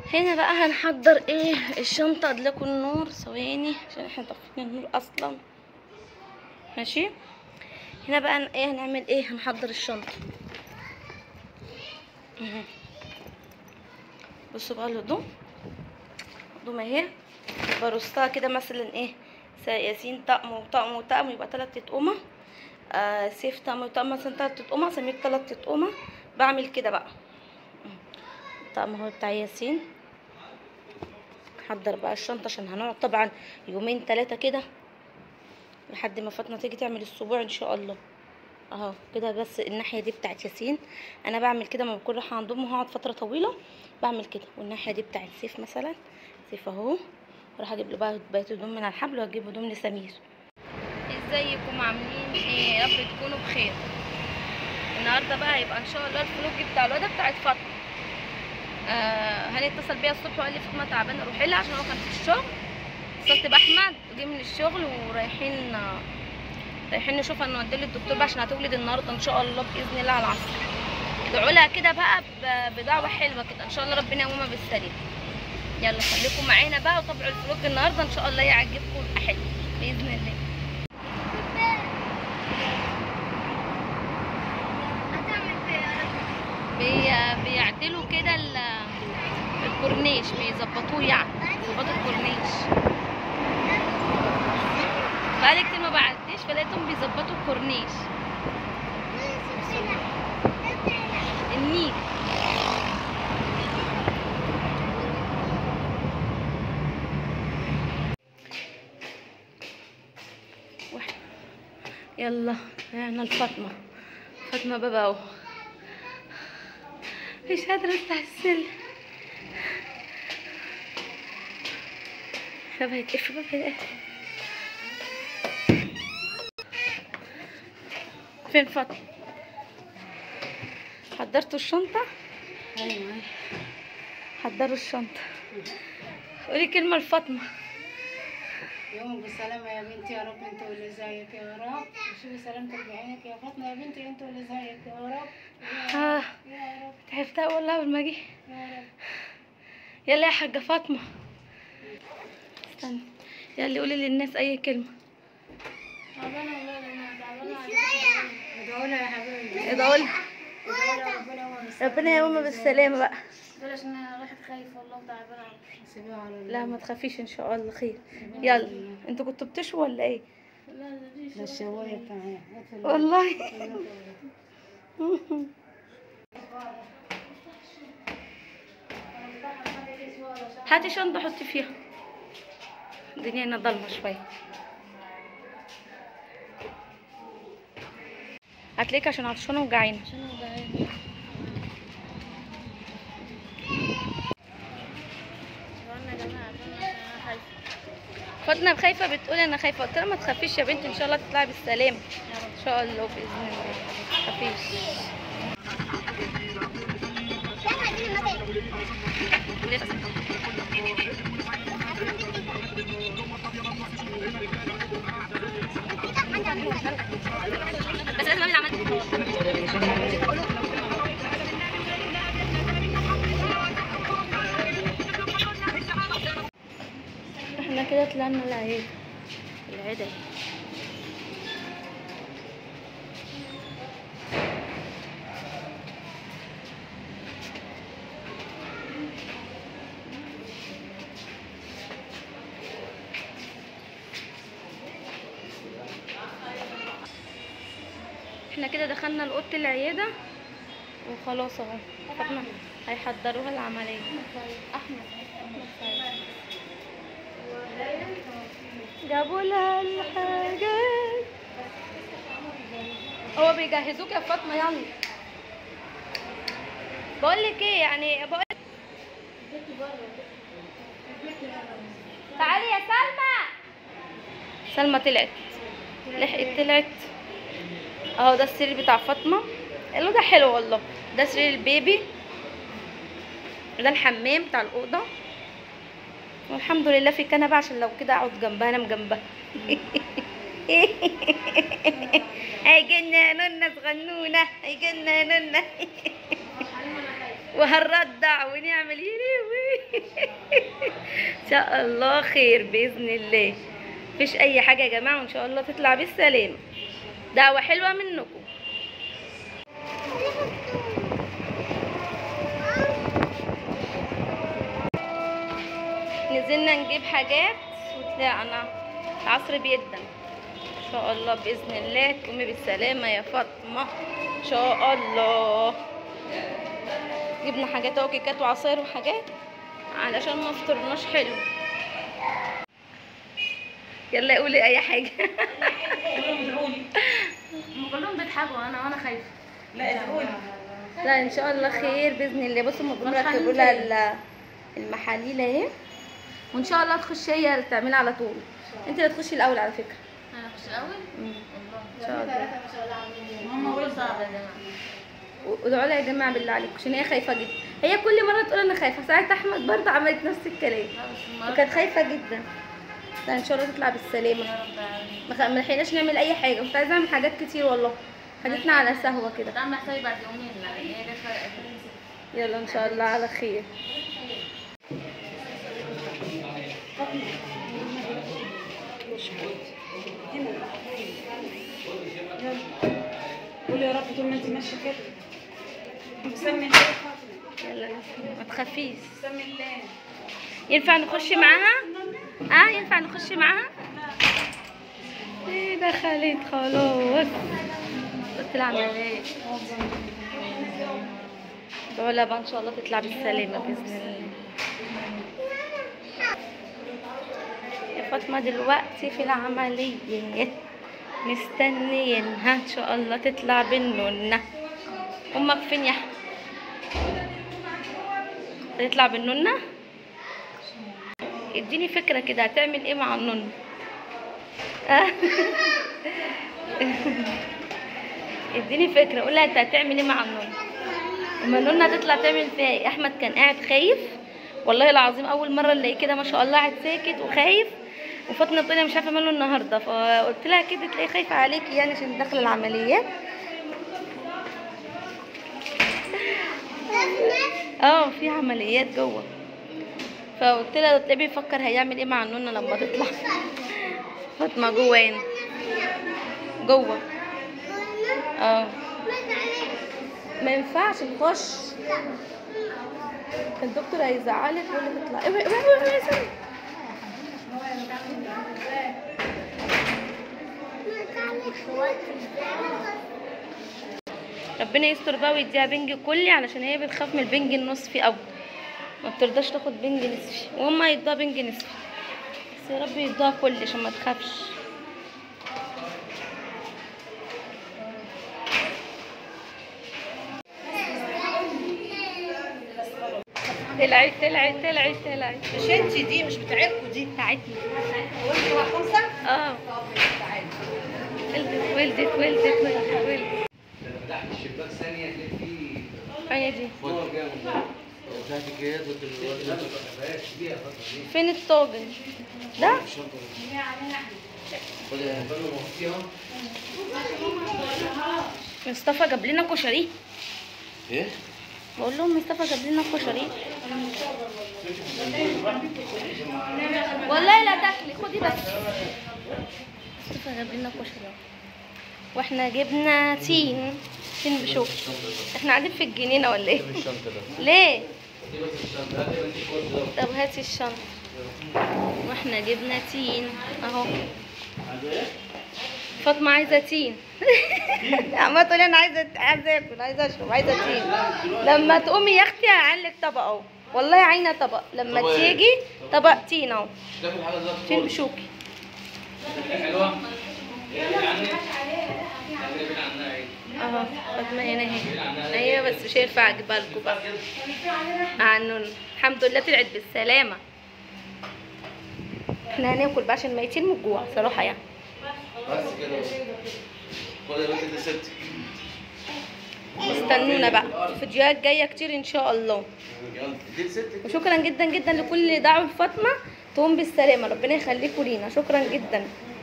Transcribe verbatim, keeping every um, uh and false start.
هنا بقى هنحضر ايه الشنطه. ادلكوا النور ثواني عشان احنا طفينا النور اصلا. ماشي. هنا بقى ايه هنعمل ايه؟ هنحضر الشنطه. بصوا بقى الهدوم. الهدوم اهي برصها كده مثلا ايه ياسين طقم وطقم وطقم يبقى تلات تقومه. آه سيف طقم وطقم مثلا تلات تقومه. سمير تلات تقومه. بعمل كده بقى. الطقم اهو بتاع ياسين. نحضر بقى الشنطه عشان هنقعد طبعا يومين تلاتة كده لحد ما فاطمه تيجي تعمل السبوع ان شاء الله. اهو كده. بس الناحيه دي بتاعت ياسين انا بعمل كده ما بكون رايحه عندهم وهقعد فتره طويله بعمل كده. والناحيه دي بتاعت سيف مثلا. سيف اهو راح اجيب له بقى بقيه هدوم من على الحبل وهجيب هدوم لسمير. ازيكم عاملين ايه؟ يا رب تكونوا بخير. النهارده بقى هيبقى ان شاء الله الفلوج بتاع الواد بتاعت فاطمه. آه هاني اتصل بيا الصبح وقال لي فاطمه تعبانه روحي لها عشان هو كان في الشغل. اتصلت باحمد وجي من الشغل ورايحين آه رايحين نشوف هنوديه للدكتور بقى عشان هتولد النهارده ان شاء الله باذن الله على العصر. ادعوا لها كده بقى بدعوه حلوه كده ان شاء الله ربنا يقومها بالسليم. يلا خليكم معانا بقى وتابعوا الفلوج النهارده ان شاء الله يعجبكم ويبقى حلو باذن الله. بي... بيعدلوا كده الكورنيش بيظبطوه يعني بيظبطوا الكورنيش. بقالي كتير ما بعديش فلقيتهم بيظبطوا الكورنيش. النيل. يلا رجعنا لفاطمه. فاطمه بابا اهو مش قادره افتح السلم. بابا هيتقفل. بابا هيتقفل. فين فاطمه؟ حضرتوا الشنطه؟ ايوه حضروا الشنطه. قولي كلمه لفاطمه. يومك بالسلامة يا بنتي يا رب. انت واللي زيك يا رب. وشوفي سلامتك بعينك يا فاطمة يا بنتي. انت واللي زيك يا رب. ها يا رب. تعبتها والله قبل ما اجي. يا رب. يلا يا حاجه فاطمه استني. يلا قولي للناس اي كلمه. تعبانة والله انا تعبانة. ادعوا لها يا حبيبي. ادعوا لها ربنا يقومها بالسلامه بقى. دول عشان انا رايحة خايفة والله وتعبانة. سيبيها على الله. لا ما تخافيش ان شاء الله خير. يلا انتوا كنتوا بتشوا ولا ايه؟ لا ده الشوايه بتاعي والله. هاتي شنطه حطي فيها. الدنيا هنا ضلمه شويه. هتلاقيك عشان عطشانه وجعانه. عشان وجعانه. فاطمه خايفه بتقول انا خايفه. قلت لها ما تخافيش يا بنتي ان شاء الله تطلعي بالسلامه ان شاء الله باذن الله. ما تخافيش. بس لازم اعمل عمل. احنا كده طلعنا العيد. العيد اهي. احنا كده دخلنا لاوضه العياده وخلاص اهو. فاطمه هيحضروها العمليه. احمد احمد سعيد جابوا لها الحاجات. هو بيجهزوك يا فاطمه. يلا بقول لك ايه يعني بقول تعالي يا سلمى. سلمى طلعت لحقت طلعت اهو. ده السرير بتاع فاطمه. اللي ده حلو والله. ده سرير البيبي. ده الحمام بتاع الاوضه. والحمد لله في كنبه عشان لو كده اقعد جنبها انام جنبها. هيجينا نونه صغنونه. هيجينا نونه وهنردع ونعمل يلي. ان شاء الله خير باذن الله، مفيش اي حاجه يا جماعه، وان شاء الله تطلع بالسلامه. دعوه حلوه منكم. نزلنا نجيب حاجات وطلعنا، العصر بيدن ان شاء الله باذن الله تقومي بالسلامه يا فاطمه ان شاء الله. جبنا حاجات اهو، كيكات وعصاير وحاجات علشان ما فطرناش حلو. يلا قولي اي حاجه. كلهم بيضحكوا، انا وانا خايفه. لا ادعولي. لا ان شاء الله خير باذن الله. بصوا المفروض ركبوا لها المحاليل اهي، وان شاء الله تخشي هي اللي تعملها على طول. انت اللي تخشي الاول على فكره. انا اخش الاول؟ امم والله ان شاء الله. ماما قول صعب يا جماعه. وادعوا لها يا جماعه بالله عليكم، عشان هي خايفه جدا. هي كل مره تقول انا خايفه، ساعه احمد برضه عملت نفس الكلام لا بس المرة وكانت خايفه جدا. لا ان شاء الله تطلع بالسلامه. يا رب العالمين. ما خ- ما لحقناش نعمل اي حاجه، كنت عايزه اعمل حاجات كتير والله، خدتنا على سهوه كده. تعمل حسابي بعد يومين، لان هي ده فرق. يلا ان شاء الله على خير. قولي يا رب طول ما انت ماشيه كده. بسم الله يا فاطمه. يلا ما تخافيش. بسم الله. ينفع نخش معاها؟ اه ينفع نخش معاها؟ ايه دخلت خلاص. قلت لها اعمل ايه؟ بقولها بقى ان شاء الله تطلع بالسلامه باذن الله. يا فاطمه دلوقتي في العمليه مستنيينها ان شاء الله تطلع بالنونه. امك فين يا احمد؟ تطلع بالنونه؟ اديني فكره كده هتعمل ايه مع النونه؟ اديني فكره، قول لها انت هتعمل ايه مع النونه؟ اما النونه هتطلع تعمل فيها ايه؟ احمد كان قاعد خايف والله العظيم، اول مره نلاقيه كده ما شاء الله قاعد ساكت وخايف، وفاطمه الدنيا مش عارفه ماله النهارده، فقلت لها كده تلاقيه خايفه عليكي يعني عشان داخله العمليات. اه في عمليات جوه، فقلت لها تلاقيه بيفكر هيعمل ايه مع النونه لما تطلع. فاطمه جوه هنا جوه. اه ما ينفعش نخش، الدكتور هيزعلك ولا تطلع. اوعي اوعي اوعي اوعي. ربنا يستر بقى ويديها بنج كلي، علشان هي بتخاف من البنج النصفي قوي، ما بترضاش تاخد بنج نصفي، وهما يدوها بنج نصفي، بس يا رب يدوها كلي عشان ما تخافش. طلعت طلعت طلعت طلعت. مش انت دي، مش بتاعتكوا دي. بتاعتنا. وانتوا خمسه؟ اه ولدت ولدت ولدت ولدت ولدت. لما فتحت الشباك ثانيه لقيت فيه هي دي. نور جاي من بره. وفتحت الجهاز قلت له لا ما تفتحهاش دي يا فاطمه دي. فين الطاجن ده؟ الشنطه دي. خد يا فندم وحطيها. مصطفى جاب لنا كشري. ايه؟ بقول لهم مصطفى جاب لنا كشري. والله لا تاكلي، خدي بس. مصطفى جاب لنا كشري واحنا جبنا تين تين بشوك. احنا قاعدين في الجنينه ولا ايه؟ الشنطه ده. ليه؟ دي بس الشنطه هاتي بنت الكورس ده. طب هاتي الشنطه. واحنا جبنا تين اهو. فاطمه عايزه تين. عماله تقول انا عايزه عايزه اكل عايزه اشرب عايزه تين. لما تقومي يا اختي هعلق طبق اهو، والله عاينه طبق لما طبق إيه؟ تيجي طبق تين اهو. مش تاكل حاجه زي تين الفل. بشوكي. حلوه؟ يعني بعيد عنها ايه؟ اهو فاطمه هنا اهي. ايوه بس مش هينفع اجيبها لكم بقى. عنون الحمد لله طلعت بالسلامه. احنا هناكل بقى عشان ميتين من الجوع صراحه يعني. بس كده. خد يا بنت دي ستي. استنونا بقى الفيديوهات جايه كتير ان شاء الله. يلا دي لستك. وشكرا جدا جدا لكل اللي دعوا لفاطمه تقوم بالسلامه، ربنا يخليكم لينا، شكرا جدا.